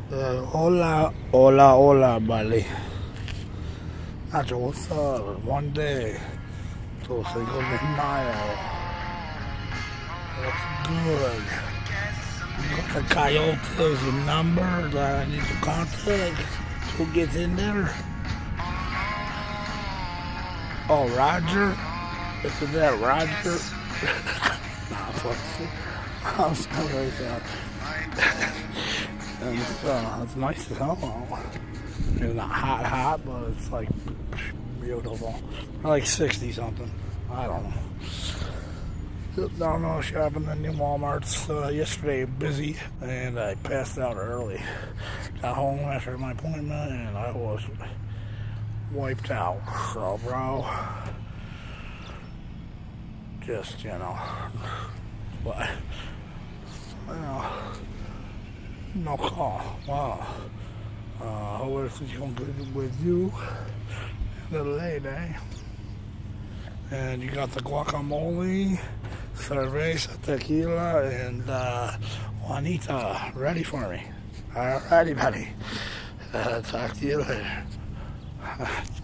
Hola, buddy. Nacho, what's up? One day till Cinco de Mayo. What's good? You got the Coyotes number that I need to contact? Who gets in there? Oh, Roger? Isn't that Roger? I'm sorry, and it's nice as hell. It's not hot, but it's like beautiful. Like 60 something. I don't know. Just down there shopping in the Walmarts yesterday, busy, and I passed out early. Got home after my appointment, and I was wiped out. So, bro, just, but, no call. Wow. Hope everything's going good with you. The lady. And you got the guacamole, cerveza, tequila, and Juanita ready for me. Alrighty, buddy. Talk to you later.